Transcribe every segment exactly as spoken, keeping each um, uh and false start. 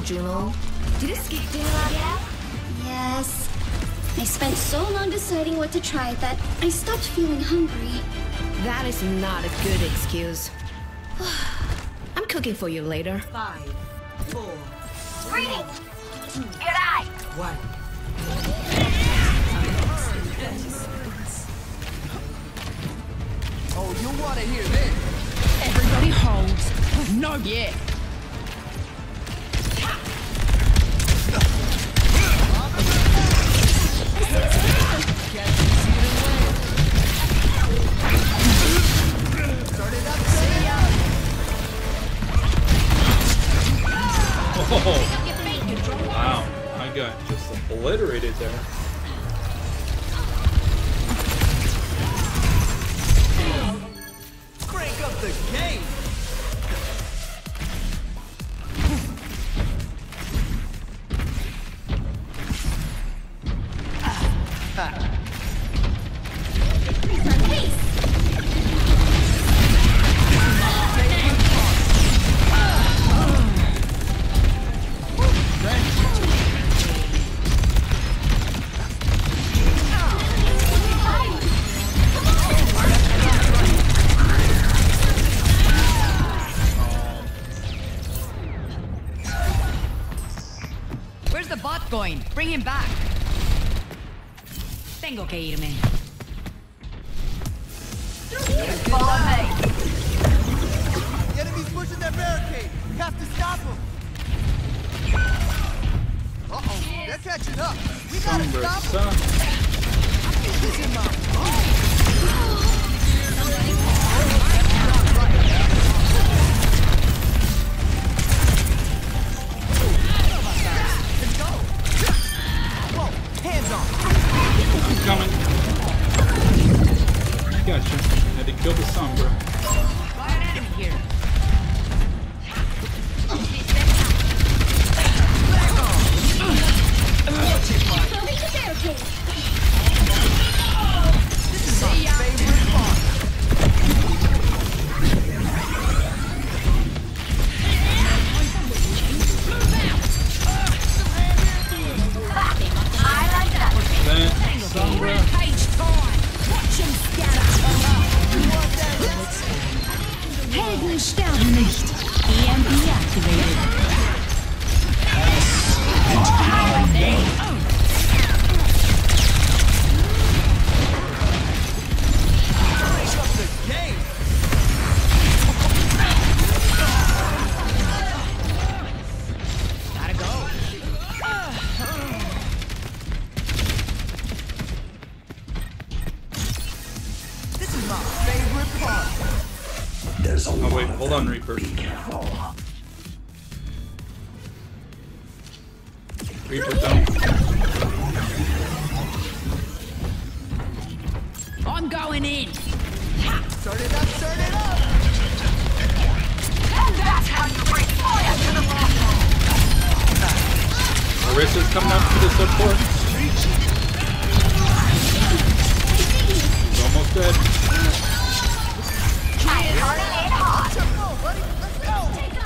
Juno. Did it skip dinner again? Yes. I spent so long deciding what to try that I stopped feeling hungry. That is not a good excuse. I'm cooking for you later. Five, four, Three, two, good eye. one. Oh, you want to hear this? Everybody holds. No, yeah. Oh, wow, I got just obliterated there. Crank up the game. Where's the bot going? Bring him back. Tengo que irme. Follow me. The enemy's pushing their barricade. You have to stop them. Uh-oh, they're catching up. We gotta Sombra, stop them. son. This is my... Let's go. Whoa, hands on. I'm coming. Gotcha. Had to kill the Sombra. Got an enemy here. Throwing the barricade. This is my favorite part. I like that. That Sombra. Page time. Watch him scatter. Helden sterben nicht. E M P activated. Crank up the game. Gotta go. This is my favorite part. Oh wait, hold on, Reaper. Reaper, don't. I'm going in. Turn it up, turn it up. And that's how you bring fire to the bottom. Marissa's coming up to the support. He's almost dead. I already ate hot. Let's go, buddy. Let's go.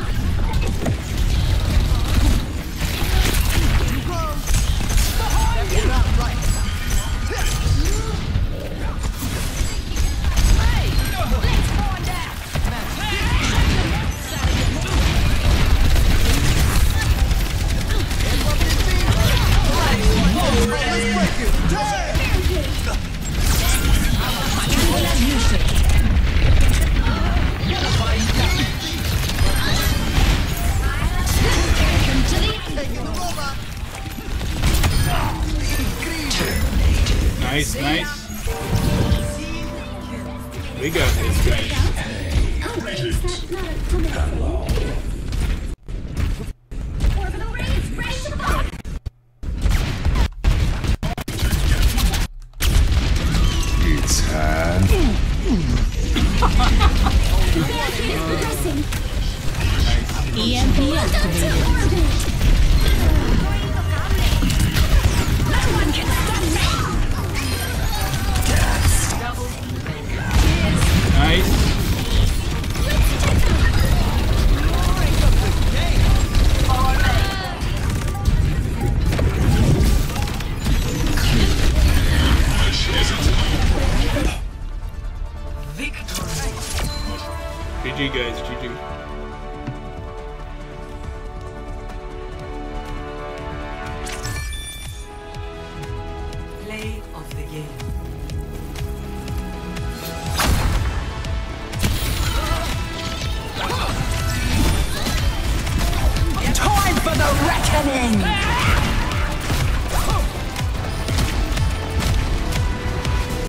Too close. That's not right. Let's break it. Damn. Taking the robot. Nice, nice. We got this guy. Oh, is that not a common